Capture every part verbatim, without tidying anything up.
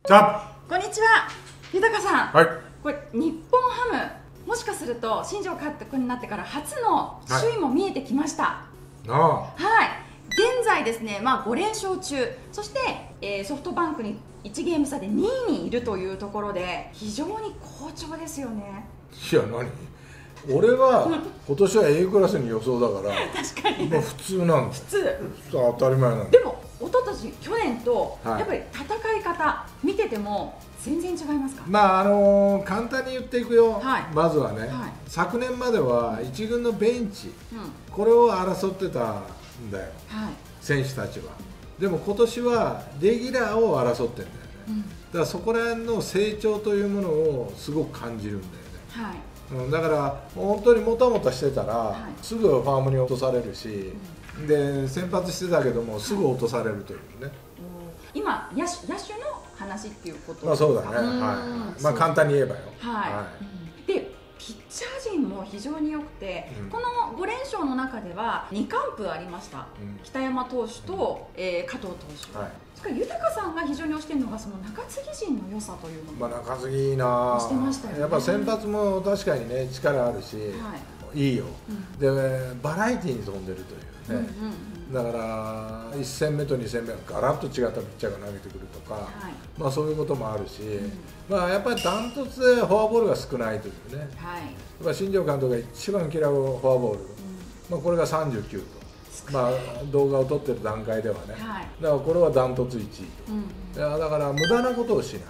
じゃあこんにちは、豊さん。 はい。 これ日本ハム、もしかすると新庄監督になってから初の首位も見えてきました。 ああ。 はい。現在ですね、まあご連勝中、そして、えー、ソフトバンクにいちゲーム差でにいにいるというところで非常に好調ですよね。 いや何？俺は今年は A クラスに予想だから確かにもう普通なんです。 普通当たり前なんだ。 でも一昨年去年とはいやっぱり戦い方見てても全然違いますか？ まああのー簡単に言っていくよ、 はいまずはね、 はい昨年まではいち軍のベンチ、 うん、 これを争ってたんだよ、 はい、 選手たちは。でも今年はレギュラーを争ってんだよね、 うん、 だからそこら辺の成長というものをすごく感じるんだよね。 はい、 うんだから本当にもたもたしてたら、 はい、 すぐファームに落とされるし、うん、で先発してたけどもすぐ落とされるというね、はい、 今野手、野手の話っていうことまあそうだね、はい、まあ簡単に言えばよ、 はい、はい、でピッチャー陣も非常に良くて、うん、このご連勝の中ではにかんぷありました、うん、北山投手と、うんえー、加藤投手、はい、それから豊さんが非常に推しているのがその中継ぎ陣の良さというのも、 まあ、中継ぎいいなしてましたよね。 やっぱ先発も確かにね力あるし、はい、いいよ、うん、でバラエティーに富んでるというね、だからいち戦目とに戦目はガラッと違ったピッチャーが投げてくるとか、はい、まあそういうこともあるし、うん、まあやっぱりダントツでフォアボールが少ないというね、はい、やっぱ新庄監督が一番嫌うフォアボール、うんまあ、これがさんじゅうきゅうと。まあ、動画を撮ってる段階ではね、はい、だからこれはダントツいちいと、うん、いやだから無駄なことをしない、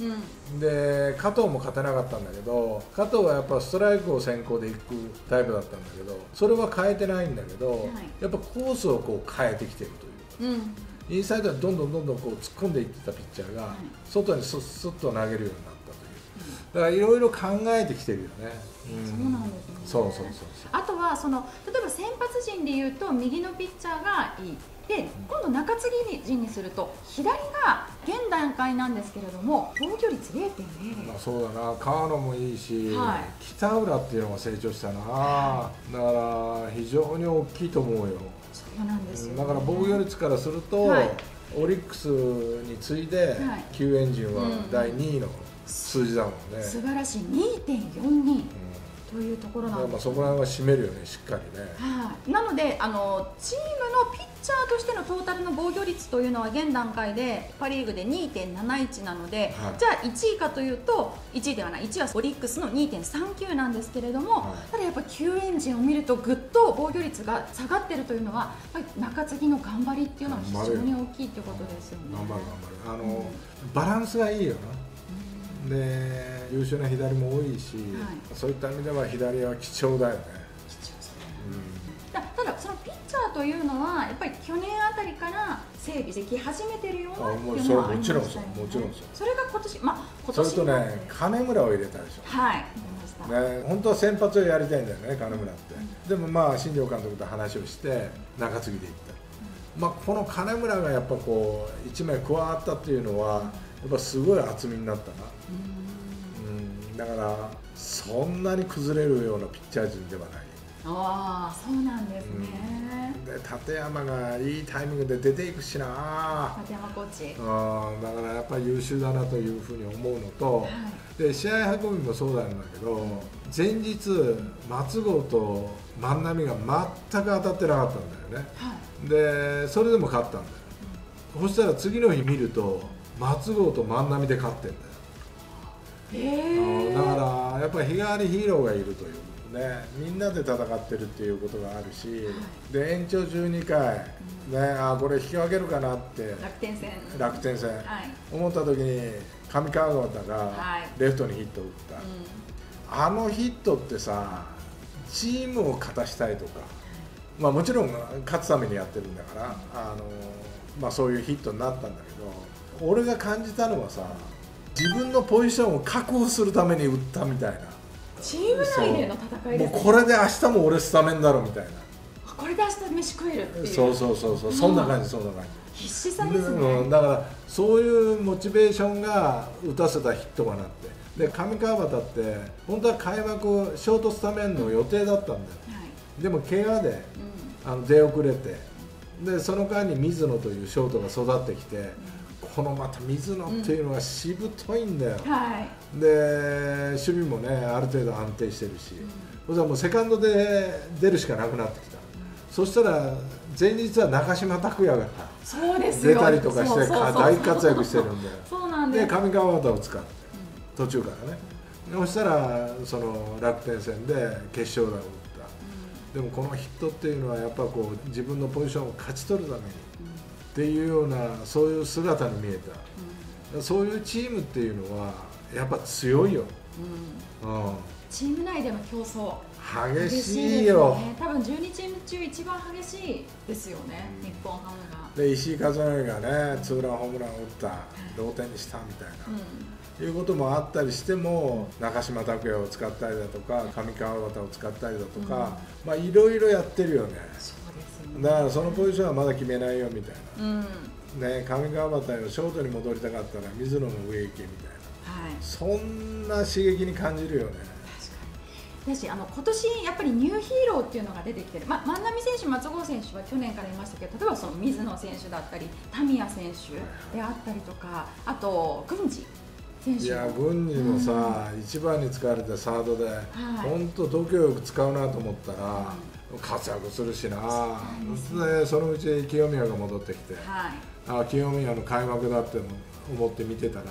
うん、で加藤も勝てなかったんだけど、加藤はやっぱストライクを先行でいくタイプだったんだけど、それは変えてないんだけど、はい、やっぱコースをこう変えてきてるという、うん、インサイドはどんどんどんどんこう突っ込んでいってたピッチャーが、はい、外にスッスッと投げるようになったという、だからいろいろ考えてきてるよね。 うん、そうなんですね。 そうそうそうそう。 あとはその例えば先発陣でいうと右のピッチャーがいい。で今度中継ぎ陣にすると左が現段階なんですけれども防御率 ゼロてんゼロゼロ。 まあそうだな、川野もいいし、 はい、 北浦っていうのが成長したな、はい、だから非常に大きいと思うよ。 そうなんですよ、ね、 だから防御率からすると、はい、オリックスに次いで、はい、救援陣はだいにいの数字だもんね。 素晴らしい にてんよんに。うんというところなんです、ね、 まあそこら辺は占めるよね、しっかりね。 はい、なのであのチームのピッチャーとしてのトータルの防御率というのは現段階でパ・リーグで にてんなないち なので、はい、じゃあいちいかというといちいではない、いちはオリックスの にてんさんきゅう なんですけれども、はい、ただやっぱ救援陣を見るとぐっと防御率が下がっているというのはやっぱり中継ぎの頑張りっていうのは非常に大きいということですよね。 頑張る頑張る、あの、うん、バランスがいいよな。で優秀な左も多いし、はい、そういった意味では左は貴重だよね。 貴重ですね、うん、た, ただそのピッチャーというのはやっぱり去年あたりから整備でき始めてるようなっていうのはありましたよね。もちろんそう、もちろんそう。それが今年、まあ今年それとね、金村を入れたでしょ。 はい、 ね、本当は先発をやりたいんだよね、金村って、うん、でもまあ新庄監督と話をして中継ぎでいった、うん、まあこの金村がやっぱこういちまい加わったっていうのはやっぱすごい厚みになったな、うん、うん、だからそんなに崩れるようなピッチャー陣ではない。 ああ、そうなんですね、 うん、で立山がいいタイミングで出ていくしな、 立山コーチ、 うん、だからやっぱり優秀だなというふうに思うのと、はい、で試合運びもそうなんだけど、前日松郷と万波が全く当たってなかったんだよね、はい、でそれでも勝ったんだよ、うん、そしたら次の日見ると松郷と万波で勝ってんだよ。 へー、 だからやっぱり日替わりヒーローがいるというね、みんなで戦ってるっていうことがあるし、はい、で延長じゅうにかい、うん、ね、あこれ引き分けるかなって楽天戦楽天戦、 はい、 思った時に上川端がレフトにヒットを打った、はい、あのヒットってさチームを勝たしたいとか、まあ、もちろん勝つためにやってるんだから、あの、まあ、そういうヒットになったんだけど、俺が感じたのはさ自分のポジションを確保するために打ったみたいな。 チーム内での戦いです、ね、 もうこれで明日も俺スタメンだろみたいな、 これで明日飯食えるっていう、 そうそうそうそう、そんな感じ、そんな感じ、必死さですね、 うん、だからそういうモチベーションが打たせたヒットがなって、で上川端って本当は開幕ショートスタメンの予定だったんだよ、はい、でも怪我で、うん、あの出遅れて、でその間に水野というショートが育ってきて、 このまた水野っていうのがしぶといんだよ、 うん、はい、 で守備もねある程度安定してるし、うん、それもうセカンドで出るしかなくなってきた、うん、そしたら前日は中島拓也が出たりとかして大活躍してるんで、 そうなんです。 で上川畑を使って、うん、途中からね、そしたらその楽天戦で決勝打を打った、うん、でもこのヒットっていうのはやっぱこう自分のポジションを勝ち取るために、うん、っていうようなそういう姿に見えた、うん、そういうチームっていうのはやっぱ強いよ、 うんうん、チーム内での競争激しいよ、 ね、多分じゅうにチーム中一番激しいですよね、うん、日本ハムが。 で石井和則がねツーランホームランを打った同点にしたみたいな、うん、いうこともあったりしても、中島拓也を使ったりだとか上川畑を使ったりだとか、うん、まあいろいろやってるよね。 そうですよね。 だからそのポジションはまだ決めないよみたいな、 うん、 ね、上川畑をショートに戻りたかったら水野の上行けみたいな、はい、そんな刺激に感じるよね。 だしあの今年やっぱりニューヒーローっていうのが出てきてる、ま、万波選手、松郷選手は去年からいましたけど、例えばその水野選手だったり田宮選手であったりとか、あと郡司選手、 いや郡司もさ、うん、一番に使われてサードで、本当、度胸よく使うなと思ったら、うん、活躍するしな、でそのうち清宮が戻ってきて、はい、あ清宮の開幕だって思って見てたら。うん、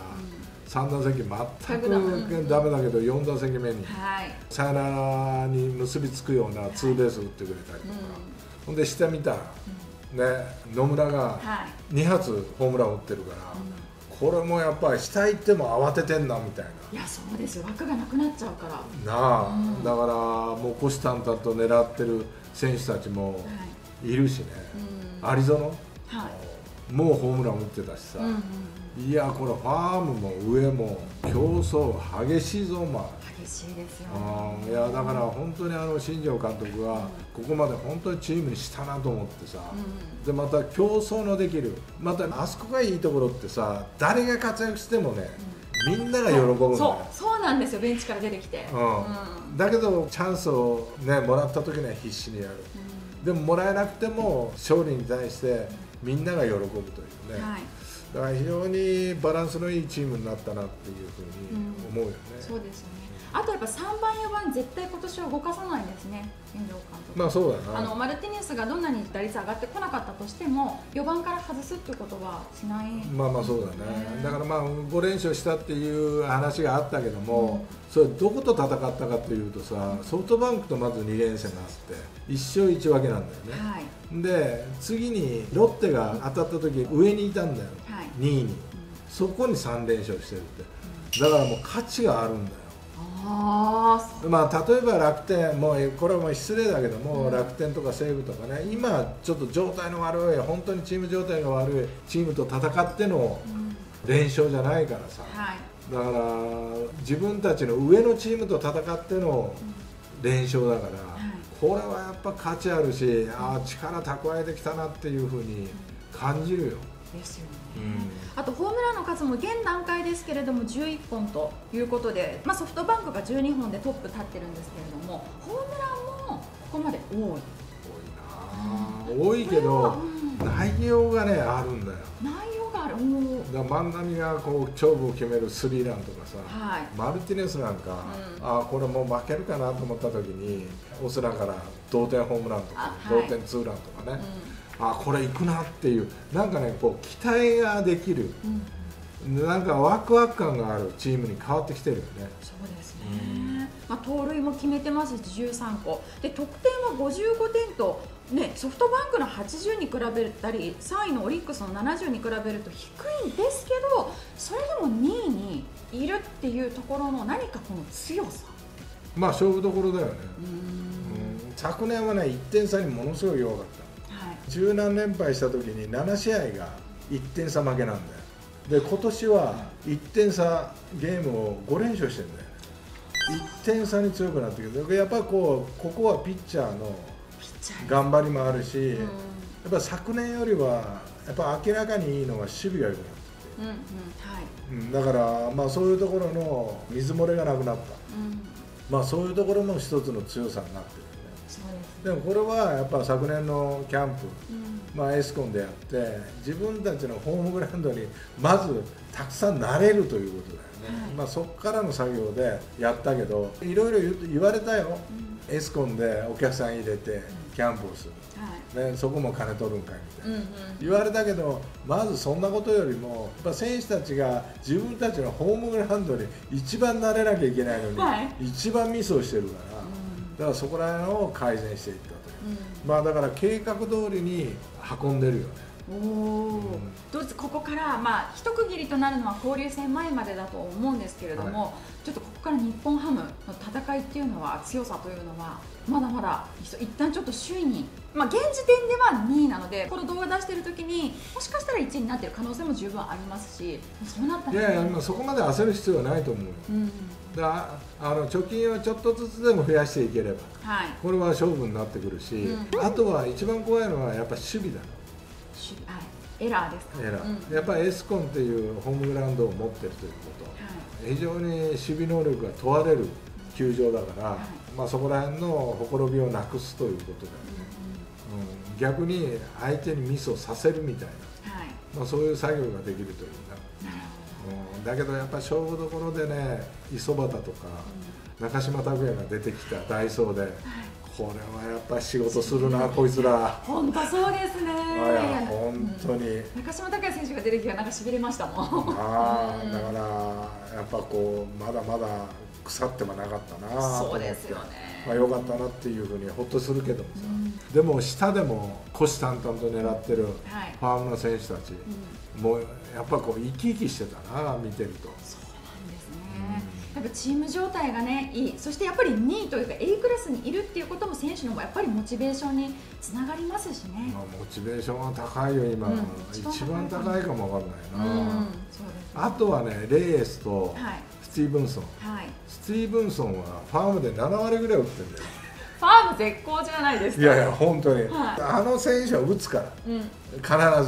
さん打席全くダメだけどよん打席目にサヨナラに結びつくようなツーベース打ってくれたりとか、ほんで下見たらね野村がに発ホームラン打ってるから、これもやっぱり下行っても慌ててんなみたいな。 いやそうですよ、枠がなくなっちゃうからなあ、だからもう虎視眈々と狙ってる選手たちもいるしね、有園もうホームラン打ってたしさ、いやこれファームも上も競争激しいぞ、まあ激しいですよ、 ね、いやだから本当にあの新庄監督はここまで本当にチームにしたなと思ってさ、うん、でまた競争のできる、またあそこがいいところってさ、誰が活躍してもね、うん、みんなが喜ぶんだよ。 そうそうなんですよ、ベンチから出てきて、 うんうん、だけどチャンスをねもらった時には必死にやる、うん、でももらえなくても勝利に対してみんなが喜ぶというね、はい、だから非常にバランスのいいチームになったなっていうふうに思うよね、 うん、そうですよね。あとやっぱさんばんよばん絶対今年は動かさないんですね、新庄監督。 まあそうだな、 あのマルティネスがどんなに打率上がってこなかったとしてもよばんから外すっていうことはしない、 まあまあそうだね、だからまあご連勝したっていう話があったけども、うん、それどこと戦ったかというとさ、ソフトバンクとまずに連戦があっていち勝いち分けなんだよね、はい、で次にロッテが当たった時上にいたんだよ、はい、にいに、うん、そこにさん連勝してるって、だからもう価値があるんだよ。あまあ例えば楽天、もうこれはもう失礼だけども、うん、楽天とか西武とかね、今ちょっと状態の悪い、本当にチーム状態が悪いチームと戦っての連勝じゃないからさ、うんはい、だから自分たちの上のチームと戦っての連勝だから、うんはい、これはやっぱ価値あるし、あ力蓄えてきたなっていうふうに感じるよ。 ですよね、うん、あとホームランの数も現段階ですけれどもじゅういっぽんということで、まあ、ソフトバンクがじゅうにほんでトップ立ってるんですけれども、ホームランもここまで多い多いな、うん、多いけど、うん、内容がねあるんだよ。 内容がある、 だ万波がこう勝負を決めるスリーランとかさ、はい、マルティネスなんか、うん、あこれもう負けるかなと思った時にオスナから同点ホームランとか、はい、同点ツーランとかね、うん、あこれいくなっていう、なんかねこう期待ができる、うん、なんかワクワク感があるチームに変わってきてるよね。 そうですね、うんまあ、盗塁も決めてますしじゅうさんこで、得点はごじゅうごてんと、ね、ソフトバンクのはちじゅうに比べたりさんいのオリックスのななじゅうに比べると低いんですけど、それでもにいにいるっていうところの何かこの強さ、 まあ勝負どころだよね。うん、昨年はねいってん差にものすごい弱かった、はい、十何連敗した時になな試合がいってん差負けなんだよ。で今年はいってん差ゲームをご連勝してるんだよね。いってん差に強くなってくる。やっぱりこうここはピッチャーの頑張りもあるし、やっぱ昨年よりはやっぱ明らかにいいのが守備が良くなってきて、うんうんはいうん、だからまあそういうところの水漏れがなくなった、うん、まあそういうところも一つの強さになってるよね。 でもこれはやっぱ昨年のキャンプ、まあ、エスコンでやって自分たちのホームグラウンドにまずたくさん慣れるということだよね、はい、まあそこからの作業でやったけどいろいろ言われたよ、うん、エスコンでお客さん入れてキャンプをする、はい、ね、そこも金取るんかいみたいな、うんうん、言われたけどまずそんなことよりもやっぱ選手たちが自分たちのホームグラウンドに一番慣れなきゃいけないのに、はい、一番ミスをしてるから、うん、だからそこら辺を改善していったという、うん、まあだから計画通りに運んでるよね。 おお、うん、どうですここから、まあ、一区切りとなるのは交流戦前までだと思うんですけれども、はい、ちょっとここから日本ハムの戦いっていうのは強さというのはまだまだ一旦ちょっと首位に、まあ、現時点ではにいなのでこの動画出している時にもしかしたらいちいになっている可能性も十分ありますし、そうなったら、 いやいやそこまで焦る必要はないと思うよ、うん、だあの貯金はちょっとずつでも増やしていければ、はい、これは勝負になってくるし、うん、あとは一番怖いのはやっぱり守備だ。 はい、エラーですか。 エラー、うん、やっぱりエスコンっていうホームグラウンドを持ってるということ、はい、非常に守備能力が問われる球場だから、はい、まあそこら辺のほころびをなくすということだよね、うんうん、逆に相手にミスをさせるみたいな、はい、まあそういう作業ができるというな、うん、だけどやっぱ勝負どころでね磯端とか、うん、中島拓也が出てきたダイソーで、はい、これはやっぱ仕事するな、こいつら。 本当そうですね。 いや本当に、 うん、中島拓也選手が出る日はなんかしびれましたもん。 ああ、だからやっぱこうまだまだ腐ってはなかったな。 そうですよね。 まあ良かったなっていうふうにほっとするけどもさ、うん、でも下でも虎視眈々と狙ってるファームの選手たち、うん、もうやっぱこう生き生きしてたな、見てると。 やっぱチーム状態がねいい、そしてやっぱりにいというか A クラスにいるっていうことも選手のもやっぱりモチベーションにつながりますしね。 まあ、モチベーションは高いよ今、うん、一番高いかもわかんないな、うん、そうですね。あとはねレイエスとスティーブンソン、はい、スティーブンソンはファームでななわりぐらい打ってるんだよ。 ファーム絶好じゃないですか。 いやいや本当に、はい、あの選手は打つから、うん、必ず、はい、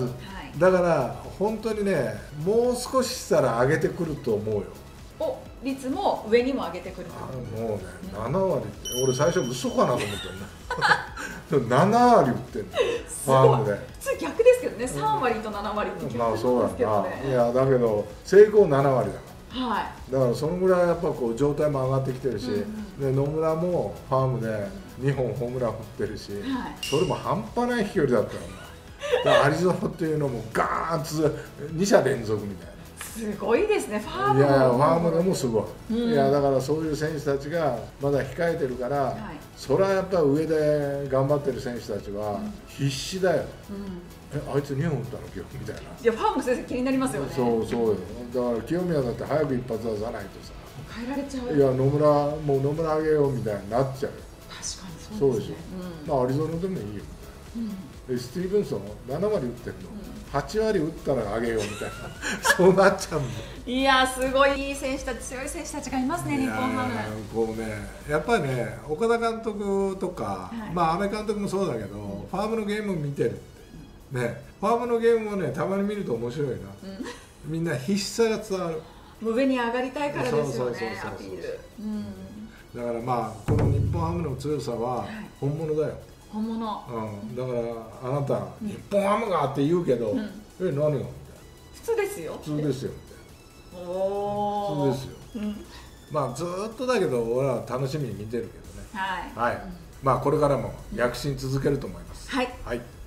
だから本当にねもう少ししたら上げてくると思うよ。 お率も上にも上げてくると。 もうね、うん、ななわりって俺最初嘘かなと思ってるねななわり打ってんのファームで。 普通逆ですけどね、さんわりとななわりって逆なんですけどね。まあそうやな。いやだけど成功ななわりだから、はい、だからそのぐらいやっぱこう状態も上がってきてるし、うんうん、で野村もファームでにほんホームラン打ってるし、はい、それも半端ない飛距離だったよだからアリゾナっていうのもガーンとにしゃ連続みたいな。 すごいですね、ファーム。 いやいや、ファームでもすごい、うん、いやだからそういう選手たちがまだ控えてるから、はい、それはやっぱり上で頑張ってる選手たちは必死だよ、うん、えあいつにほん打ったの今日みたいな。 いやファーム先生気になりますよね。 そうそうよ、だから清宮だって早く一発出さないとさ変えられちゃう。 いや野村もう野村あげようみたいになっちゃう。 確かにそうですね。 そうでしょ、うん、まあアリゾナでもいいよ、うん、スティーブンソンななわり打ってるの、うん、はちわり打ったらあげようみたいなそうなっちゃうんだ。 いやすごいいい選手たち、強い選手たちがいますね、日本ハム。 こうね、やっぱりね、岡田監督とか、はい、まあ阿部監督もそうだけど、うん、ファームのゲームを見てるって、ね、ファームのゲームをね、たまに見ると面白いな、うん、みんな必死さが伝わる。 上に上がりたいからですよね、アピール。 だからまあ、この日本ハムの強さは本物だよ。 本物、 うん、だからあなた、うん、日本ハムがって言うけど、うん、え何がみたいな。 普通ですよ。 普通ですよ。 お普通ですよ、うん、まあずっとだけど俺は楽しみに見てるけどね。はい、はい、まあこれからも躍進続けると思います。 はい、 はい。